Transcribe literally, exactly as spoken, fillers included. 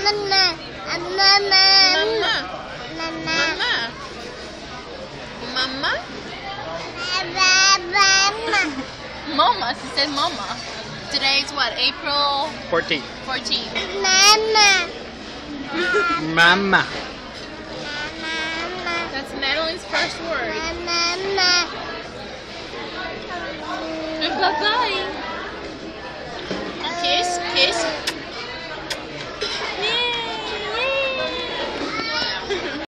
Mama. Mama. Mama. Mama. Mama. Mama. She said mama. Today's what? April fourteenth. fourteenth. Mama. Mama. That's Natalie's first word. Mama. Bye bye. Kiss, kiss.